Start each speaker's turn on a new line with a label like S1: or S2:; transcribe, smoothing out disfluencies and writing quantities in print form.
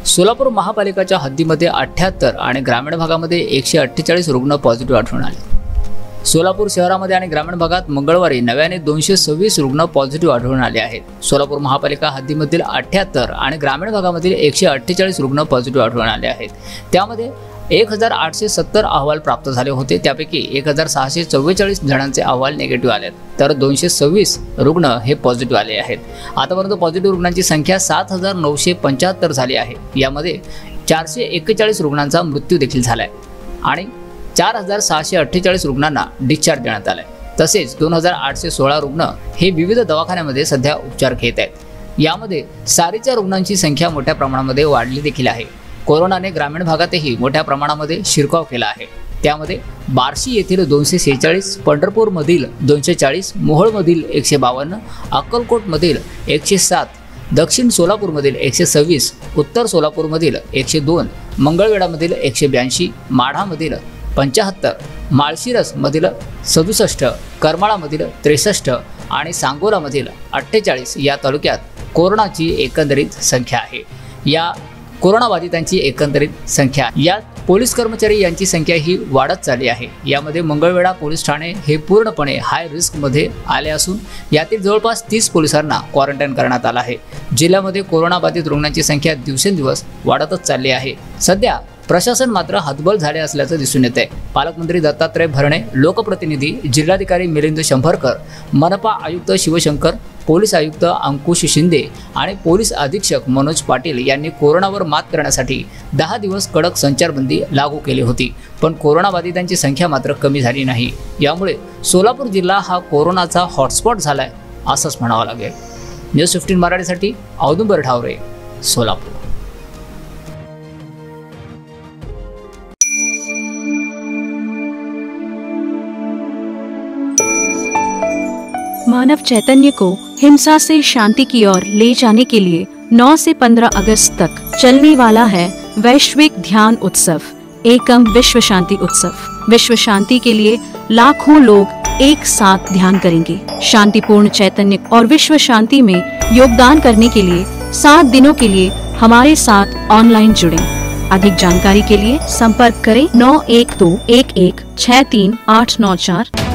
S1: सोलापूर महापालिकेच्या हद्दीमध्ये 78 आणि ग्रामीण भागामध्ये 148 रुग्ण पॉझिटिव्ह आढळून आले। सोलापूर शहरामध्ये आणि ग्रामीण भागात मंगळवारी नव्याने 226 रुग्ण पॉझिटिव्ह आढळून आले आहेत। सोलापूर महापालिका हद्दीमधील 78 आणि ग्रामीण भागामधील 148 रुग्ण पॉझिटिव्ह आढळून आले आहेत। त्यामध्ये 1870 अहवाल प्राप्त झाले होते, त्यापैकी 1644 जणांचे अहवाल निगेटिव्ह आले, तर 226 रुग्ण हे पॉझिटिव्ह आले आहेत। आतापर्यंत पॉझिटिव्ह रुग्णांची संख्या 7975 झाली आहे। यामध्ये 441 रुग्णांचा मृत्यू देखील झाला आहे आणि 4648 रुग्णांना डिस्चार्ज देण्यात आलाय। तसेच 2816 रुग्ण हे विविध दवाखान्यामध्ये सध्या उपचार घेत आहेत। यामध्ये सारीच्या रुग्णांची संख्या मोठ्या प्रमाणामध्ये वाढली देखील आहे। कोरोनाने ग्रामीण भागातही मोठ्या प्रमाणामध्ये शिरकाव केला आहे। त्यामध्ये बार्शी येथील 246, पंढरपूर मधील 240, मोहोळ मधील 152, अक्कलकोट मधील 107, दक्षिण सोलापूर मधील 126, उत्तर सोलापूर मधील 102, मंगळवेढा मधील 182, माढा मधील 75, माळशिरस मधील 67, करमाळा मधील 63 आणि सांगोला मधील 48 या तालुक्यात कोरोनाची एकंदरीत संख्या आहे। या कोरोनाबाधितांची एकंदरीत संख्या, या पोलीस कर्मचारी यांची संख्या ही वाढत चालली आहे। यामध्ये मंगळवेढा पोलीस ठाणे हे पूर्णपणे हाय रिस्क मध्ये आले असून यातील जवळपास 30 पोलिसांना क्वारंटाईन करण्यात आलं आहे। जिल्ह्यामध्ये कोरोनाबाधित रुग्णांची संख्या दिवसेंदिवस वाढतच चालली आहे। सध्या प्रशासन मात्र हतबल झाले असल्याचं दिसून येत आहे। पालकमंत्री दत्तात्रय भरणे, लोकप्रतिनिधी जिल्हाधिकारी मिलिंद शंभरकर, मनपा आयुक्त शिवशंकर, पोलीस आयुक्त अंकुश शिंदे आणि पोलीस अधीक्षक मनोज पाटील यांनी कोरोनावर मात करण्यासाठी 10 दिवस कडक संचारबंदी लागू केली होती, पण कोरोनाबाधितांची संख्या मात्र कमी झाली नाही। यामुळे सोलापूर जिल्हा हा कोरोनाचा हॉटस्पॉट झालाय असंच म्हणावं लागेल। न्यूज 15 मराठीसाठी औदुंबर ठावरे, सोलापूर।
S2: मानव चैतन्य को हिंसा से शांति की ओर ले जाने के लिए 9 से 15 अगस्त तक चलने वाला है वैश्विक ध्यान उत्सव, एकम विश्व शांति उत्सव। विश्व शांति के लिए लाखों लोग एक साथ ध्यान करेंगे। शांतिपूर्ण चैतन्य और विश्व शांति में योगदान करने के लिए 7 दिनों के लिए हमारे साथ ऑनलाइन जुड़ें। अधिक जानकारी के लिए संपर्क करें 9121163894।